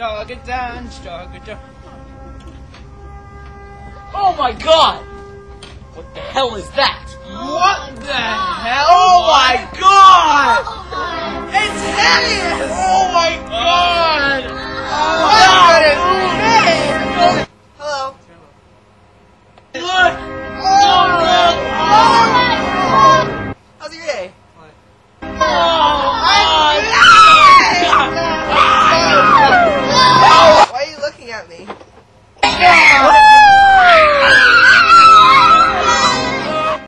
dog it dance, dog it dance. Oh my god! What the hell is that? What the hell?